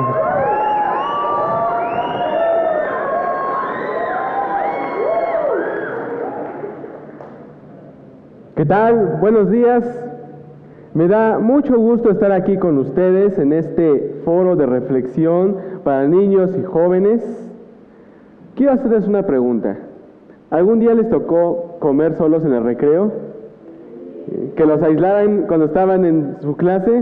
¿Qué tal? Buenos días. Me da mucho gusto estar aquí con ustedes en este foro de reflexión para niños y jóvenes. Quiero hacerles una pregunta. ¿Algún día les tocó comer solos en el recreo? ¿Que los aislaran cuando estaban en su clase?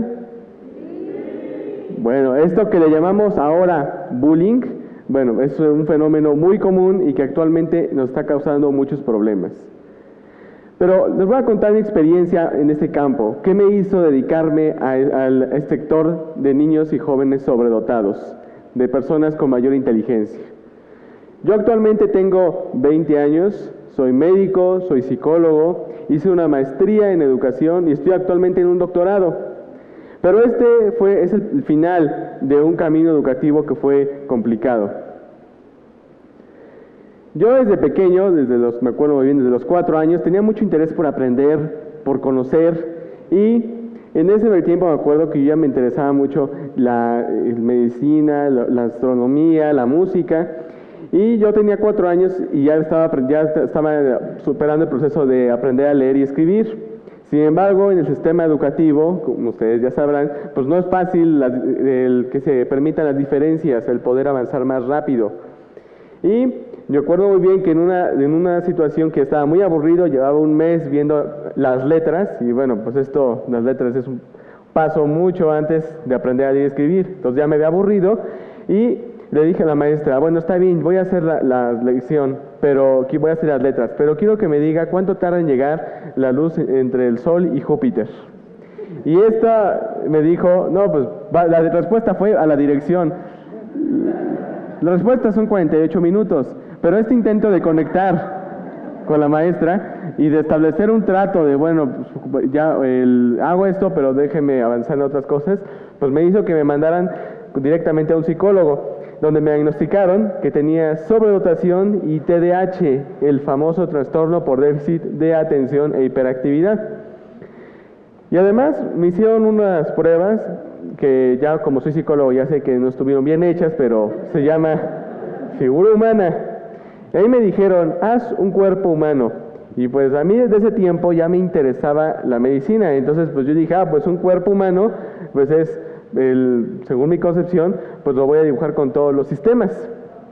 Bueno, esto que le llamamos ahora bullying, bueno, es un fenómeno muy común y que actualmente nos está causando muchos problemas. Pero les voy a contar mi experiencia en este campo. ¿Qué me hizo dedicarme al sector de niños y jóvenes sobredotados, de personas con mayor inteligencia? Yo actualmente tengo 20 años, soy médico, soy psicólogo, hice una maestría en educación y estoy actualmente en un doctorado. Pero es el final de un camino educativo que fue complicado. Yo desde pequeño, me acuerdo muy bien, desde los 4 años, tenía mucho interés por aprender, por conocer, y en ese tiempo me acuerdo que yo ya me interesaba mucho la medicina, la astronomía, la música, y yo tenía 4 años y ya estaba superando el proceso de aprender a leer y escribir. Sin embargo, en el sistema educativo, como ustedes ya sabrán, pues no es fácil el que se permitan las diferencias, el poder avanzar más rápido. Y me acuerdo muy bien que en una situación que estaba muy aburrido, llevaba un mes viendo las letras, y bueno, pues las letras es un paso mucho antes de aprender a leer y escribir. Entonces ya me había aburrido y le dije a la maestra, bueno, está bien, voy a hacer la lección, pero voy a hacer las letras, pero quiero que me diga cuánto tarda en llegar la luz entre el Sol y Júpiter. Y esta me dijo, no, pues la respuesta fue a la dirección. La respuesta son 48 minutos, pero este intento de conectar con la maestra y de establecer un trato de, bueno, pues ya hago esto, pero déjeme avanzar en otras cosas, pues me hizo que me mandaran directamente a un psicólogo, donde me diagnosticaron que tenía sobredotación y TDAH, el famoso trastorno por déficit de atención e hiperactividad. Y además me hicieron unas pruebas que ya como soy psicólogo ya sé que no estuvieron bien hechas, pero se llama figura humana. Y ahí me dijeron, haz un cuerpo humano. Y pues a mí desde ese tiempo ya me interesaba la medicina. Entonces pues yo dije, pues un cuerpo humano, pues según mi concepción, pues lo voy a dibujar con todos los sistemas.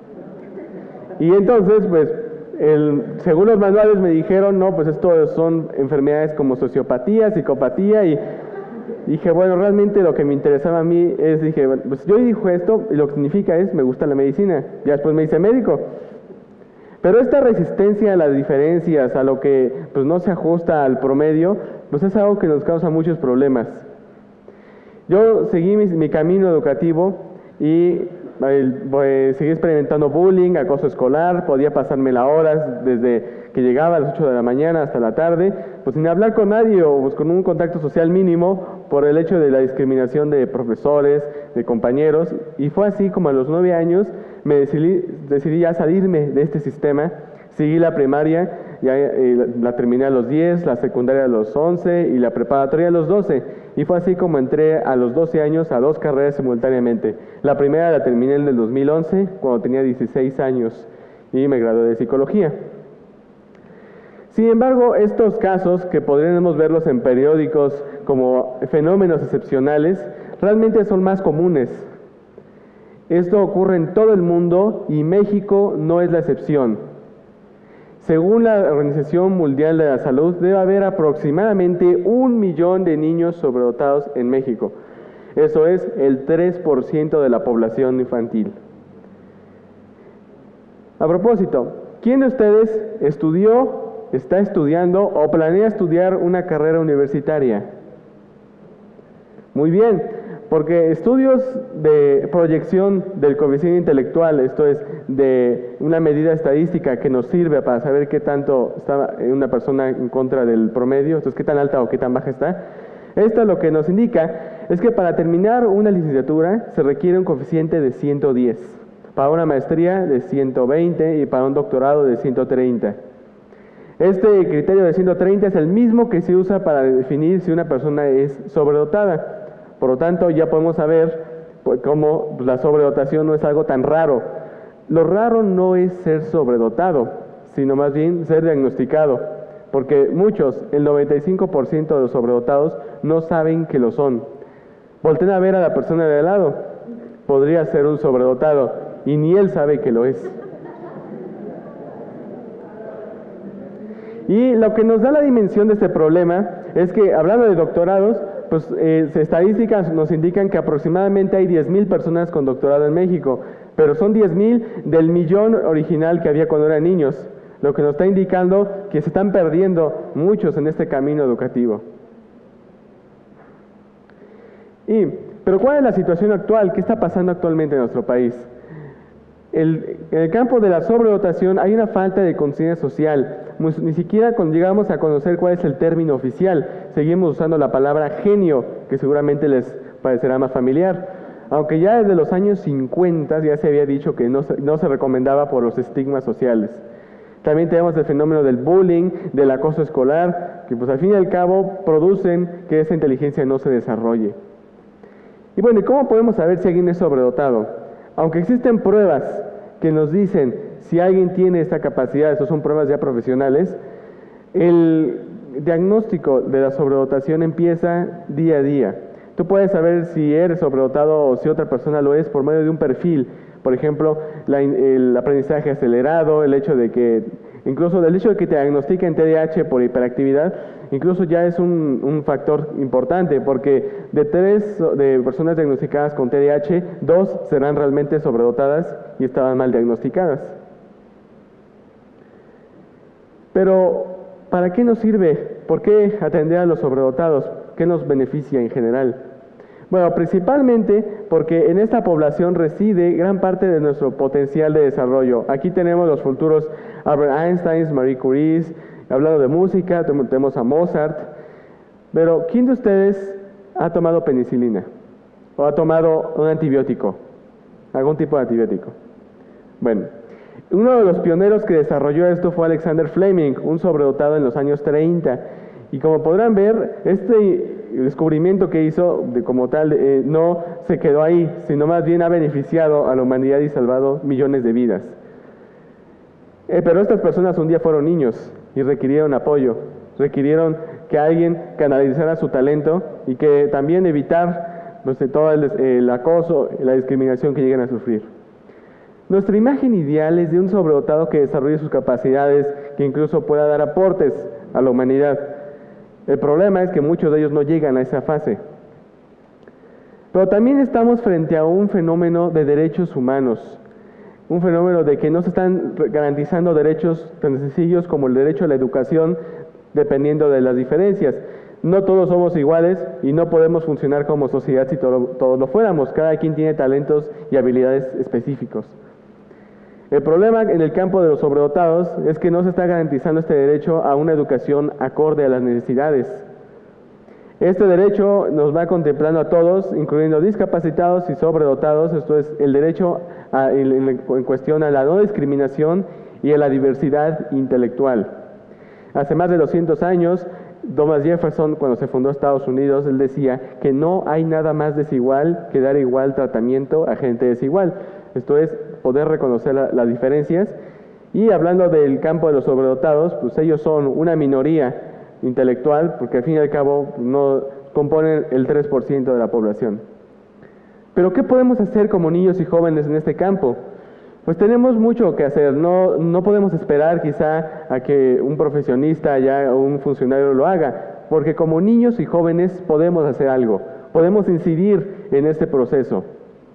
Y entonces pues según los manuales me dijeron, no, pues esto son enfermedades como sociopatía, psicopatía, y dije, bueno, realmente lo que me interesaba a mí dije, bueno, pues yo dibujo esto y lo que significa me gusta la medicina. Ya después me hice médico. Pero esta resistencia a las diferencias, a lo que pues no se ajusta al promedio, pues es algo que nos causa muchos problemas. Yo seguí mi camino educativo y seguí experimentando bullying, acoso escolar, podía pasarme las horas desde que llegaba a las 8 de la mañana hasta la tarde, pues sin hablar con nadie o pues con un contacto social mínimo por el hecho de la discriminación de profesores, de compañeros, y fue así como a los 9 años me decidí ya salirme de este sistema. Seguí la primaria, ya la terminé a los 10, la secundaria a los 11 y la preparatoria a los 12. Y fue así como entré a los 12 años a 2 carreras simultáneamente. La primera la terminé en el 2011, cuando tenía 16 años, y me gradué de psicología. Sin embargo, estos casos, que podríamos verlos en periódicos como fenómenos excepcionales, realmente son más comunes. Esto ocurre en todo el mundo y México no es la excepción. Según la Organización Mundial de la Salud, debe haber aproximadamente 1 millón de niños sobredotados en México. Eso es el 3% de la población infantil. A propósito, ¿quién de ustedes está estudiando o planea estudiar una carrera universitaria? Muy bien. Porque estudios de proyección del coeficiente intelectual, esto es, de una medida estadística que nos sirve para saber qué tanto está una persona en contra del promedio, esto es, qué tan alta o qué tan baja está, esto lo que nos indica es que para terminar una licenciatura se requiere un coeficiente de 110, para una maestría de 120 y para un doctorado de 130. Este criterio de 130 es el mismo que se usa para definir si una persona es sobredotada. Por lo tanto, ya podemos saber pues, como la sobredotación no es algo tan raro. Lo raro no es ser sobredotado, sino más bien ser diagnosticado, porque muchos, el 95% de los sobredotados, no saben que lo son. Volten a ver a la persona de al lado, podría ser un sobredotado, y ni él sabe que lo es. Y lo que nos da la dimensión de este problema es que, hablando de doctorados, pues estadísticas nos indican que aproximadamente hay 10,000 personas con doctorado en México, pero son 10,000 del millón original que había cuando eran niños, lo que nos está indicando que se están perdiendo muchos en este camino educativo. Pero ¿cuál es la situación actual? ¿Qué está pasando actualmente en nuestro país? En el campo de la sobredotación hay una falta de conciencia social. Ni siquiera llegamos a conocer cuál es el término oficial. Seguimos usando la palabra genio, que seguramente les parecerá más familiar. Aunque ya desde los años 50 ya se había dicho que no se recomendaba por los estigmas sociales. También tenemos el fenómeno del bullying, del acoso escolar, que pues al fin y al cabo producen que esa inteligencia no se desarrolle. Y bueno, ¿y cómo podemos saber si alguien es sobredotado? Aunque existen pruebas que nos dicen si alguien tiene esta capacidad, estas son pruebas ya profesionales, el diagnóstico de la sobredotación empieza día a día. Tú puedes saber si eres sobredotado o si otra persona lo es por medio de un perfil. Por ejemplo, el aprendizaje acelerado, el hecho de que te diagnostiquen TDAH por hiperactividad, incluso ya es un factor importante, porque de 3 de personas diagnosticadas con TDAH, 2 serán realmente sobredotadas y estaban mal diagnosticadas. Pero, ¿para qué nos sirve? ¿Por qué atender a los sobredotados? ¿Qué nos beneficia en general? Bueno, principalmente porque en esta población reside gran parte de nuestro potencial de desarrollo. Aquí tenemos los futuros Albert Einstein, Marie Curie, hablando de música, tenemos a Mozart. Pero, ¿quién de ustedes ha tomado penicilina? ¿O ha tomado un antibiótico? ¿Algún tipo de antibiótico? Bueno, uno de los pioneros que desarrolló esto fue Alexander Fleming, un sobredotado en los años 30. Y como podrán ver, este descubrimiento que hizo como tal no se quedó ahí, sino más bien ha beneficiado a la humanidad y salvado millones de vidas. Pero estas personas un día fueron niños y requirieron apoyo, requirieron que alguien canalizara su talento y que también evitar todo el acoso, la discriminación que llegan a sufrir. Nuestra imagen ideal es de un sobredotado que desarrolle sus capacidades, que incluso pueda dar aportes a la humanidad. El problema es que muchos de ellos no llegan a esa fase. Pero también estamos frente a un fenómeno de derechos humanos, un fenómeno de que no se están garantizando derechos tan sencillos como el derecho a la educación, dependiendo de las diferencias. No todos somos iguales y no podemos funcionar como sociedad si todos lo fuéramos. Cada quien tiene talentos y habilidades específicos. El problema en el campo de los sobredotados es que no se está garantizando este derecho a una educación acorde a las necesidades. Este derecho nos va contemplando a todos, incluyendo discapacitados y sobredotados. Esto es el derecho en cuestión a la no discriminación y a la diversidad intelectual. Hace más de 200 años, Thomas Jefferson, cuando se fundó Estados Unidos, él decía que no hay nada más desigual que dar igual tratamiento a gente desigual. Esto es poder reconocer las diferencias. Y hablando del campo de los sobredotados, pues ellos son una minoría intelectual, porque al fin y al cabo no componen el 3% de la población. Pero ¿qué podemos hacer como niños y jóvenes en este campo? Pues tenemos mucho que hacer. No podemos esperar quizá a que un profesionista o un funcionario lo haga, porque como niños y jóvenes podemos hacer algo, podemos incidir en este proceso.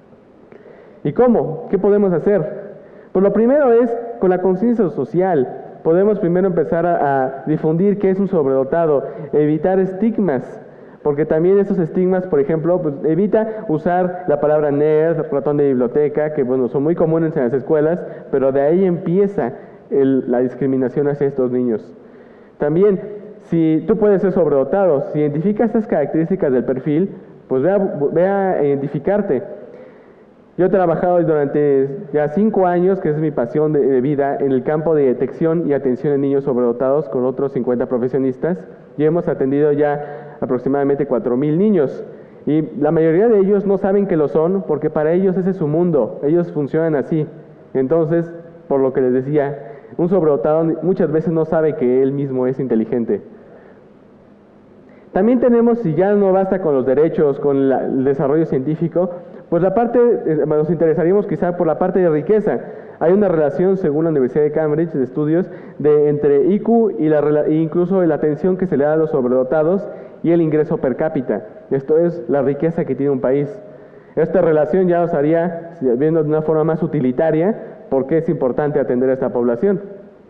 ¿Y cómo? ¿Qué podemos hacer? Pues lo primero es con la conciencia social. Podemos primero empezar a difundir qué es un sobredotado, evitar estigmas, porque también esos estigmas, por ejemplo, pues evita usar la palabra nerd, ratón de biblioteca, que bueno, son muy comunes en las escuelas, pero de ahí empieza la discriminación hacia estos niños. También, si tú puedes ser sobredotado, si identificas estas características del perfil, pues ve a identificarte. Yo he trabajado durante ya 5 años, que es mi pasión de vida, en el campo de detección y atención de niños sobredotados con otros 50 profesionistas, y hemos atendido ya aproximadamente 4,000 niños. Y la mayoría de ellos no saben que lo son porque para ellos ese es su mundo, ellos funcionan así. Entonces, por lo que les decía, un sobredotado muchas veces no sabe que él mismo es inteligente. También tenemos, si ya no basta con los derechos, con el desarrollo científico, pues nos interesaríamos quizá por la parte de riqueza. Hay una relación, según la Universidad de Cambridge, de estudios, entre IQ e incluso la atención que se le da a los sobredotados y el ingreso per cápita. Esto es la riqueza que tiene un país. Esta relación ya nos haría, viendo de una forma más utilitaria, por qué es importante atender a esta población.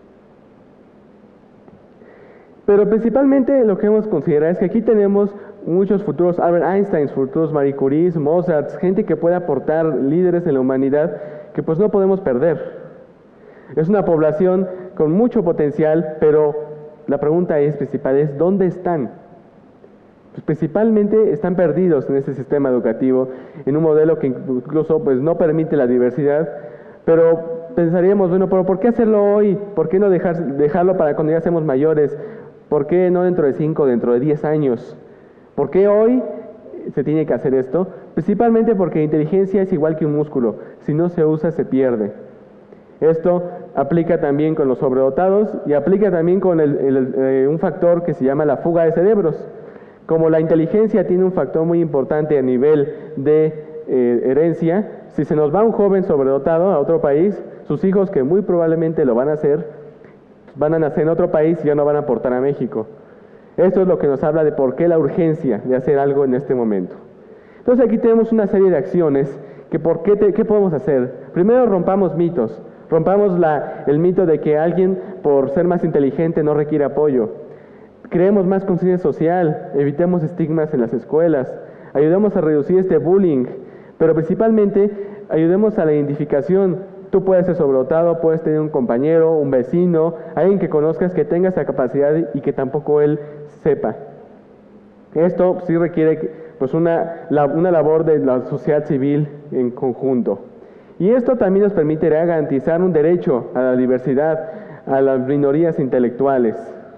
Pero principalmente lo que hemos considerado es que aquí tenemos muchos futuros Albert Einstein, futuros Marie Curie, Mozart, gente que puede aportar, líderes en la humanidad, que pues no podemos perder. Es una población con mucho potencial, pero la pregunta principal es ¿dónde están? Pues principalmente están perdidos en este sistema educativo, en un modelo que incluso pues no permite la diversidad, pero pensaríamos, bueno, pero ¿por qué hacerlo hoy? ¿Por qué no dejarlo para cuando ya seamos mayores? ¿Por qué no dentro de 5, dentro de 10 años? ¿Por qué hoy se tiene que hacer esto? Principalmente porque la inteligencia es igual que un músculo. Si no se usa, se pierde. Esto aplica también con los sobredotados y aplica también con un factor que se llama la fuga de cerebros. Como la inteligencia tiene un factor muy importante a nivel de herencia, si se nos va un joven sobredotado a otro país, sus hijos, que muy probablemente lo van a hacer, van a nacer en otro país y ya no van a aportar a México. Esto es lo que nos habla de por qué la urgencia de hacer algo en este momento. Entonces aquí tenemos una serie de acciones que ¿qué podemos hacer? Primero rompamos mitos, rompamos el mito de que alguien por ser más inteligente no requiere apoyo. Creemos más conciencia social, evitemos estigmas en las escuelas, ayudemos a reducir este bullying, pero principalmente ayudemos a la identificación. Tú puedes ser sobredotado, puedes tener un compañero, un vecino, alguien que conozcas que tenga esa capacidad y que tampoco él sepa. Esto sí requiere pues una labor de la sociedad civil en conjunto. Y esto también nos permitirá garantizar un derecho a la diversidad, a las minorías intelectuales.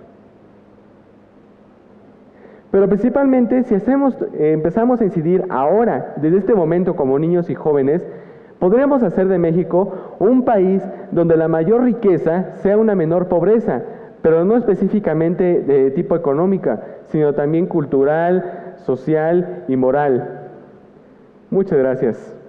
Pero principalmente si empezamos a incidir ahora, desde este momento como niños y jóvenes, podríamos hacer de México un país donde la mayor riqueza sea una menor pobreza, pero no específicamente de tipo económica, sino también cultural, social y moral. Muchas gracias.